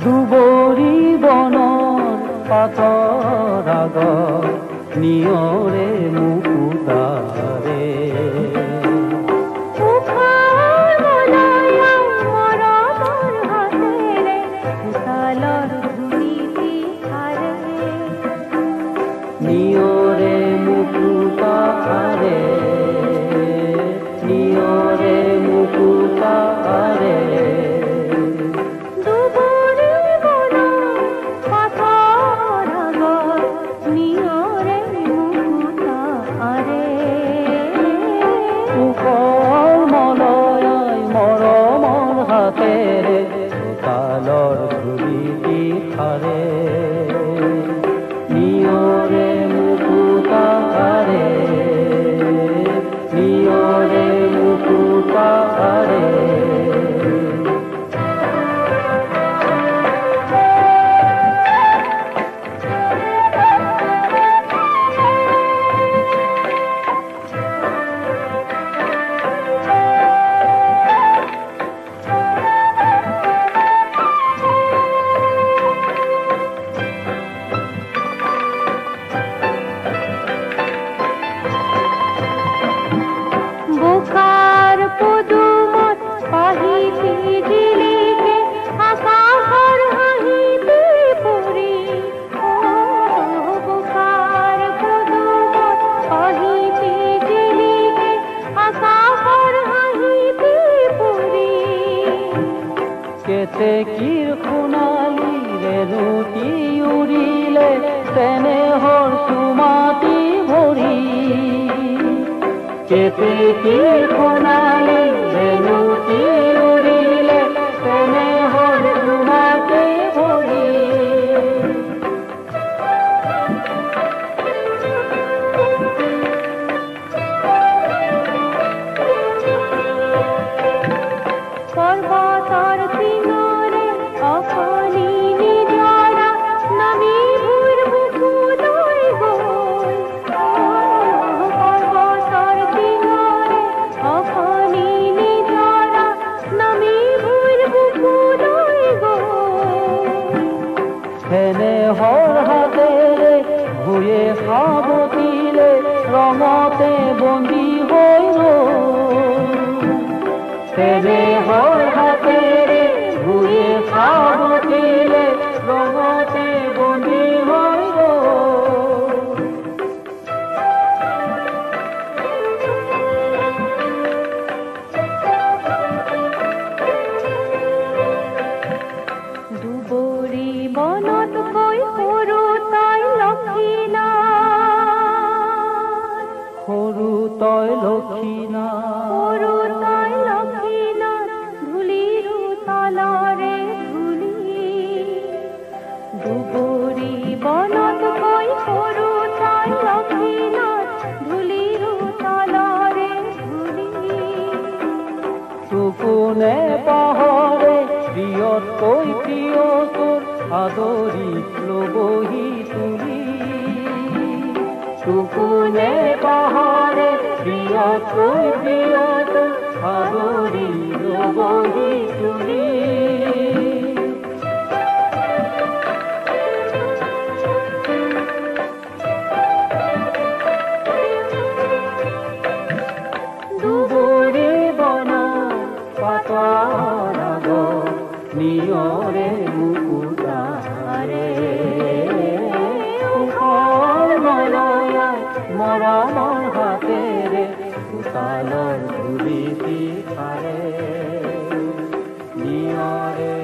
দুবৰি বনৰ পাতৰ আগত নিয়ৰে মুকুতাৰে নিয়ৰে মুকুতাৰে নিয়ৰে মুকুতাৰে চোতালৰ ধূলিটি খাৰে নিয়ৰে মুকুতাৰে নিয়ৰে মুকুতাৰে কেতেকীৰ সোণালীৰে ৰুটি উৰিলে চেনেহৰ চুমাটি ভৰি কেতেকীৰ সোণালীৰে ৰুটি উৰিলে চেনেহৰ চুমাটি ভৰি পৰ্বতৰ টিঙৰে অকণি নিজৰা নামি ভুৰ বুকুলৈ গ'ল পৰ্বতৰ টিঙৰে অকণি নিজৰা নামি ভুৰ বুকুলৈ গ'ল চেনেহৰ হাতেৰে ভুয়ে সাৱটিলে ৰঙতে বন্দী হৈ ৰ'ল চেনেহৰ হাতেৰে ভুয়ে সাৱটিলে ৰঙতে বন্দী হৈ ৰ'ল দুবৰি বনত গৈ সৰু তই লক্ষীনাথ সৰু তই লক্ষীনাথ সৰু তই লক্ষীনাথ ধূলিৰো তলৰে ধূলি দুবৰি বনত গৈ সৰু তই লক্ষীনাথ ধূলিৰো তলৰে ধূলি চকুনে পাহৰে প্ৰিয়তকৈ প্ৰিয় তোৰ আদৰি ল'বহি তুলি চকুনে পাহৰে প্ৰিয়তকৈ প্ৰিয় তোৰ আদৰি ল'বহি তুলি দুবৰি বনৰ পাতৰ আগত নিয়ৰে মুকুতাৰে মৰমৰ হাতেৰে চোতালৰ ধূলিটি খাৰে নিয়ৰে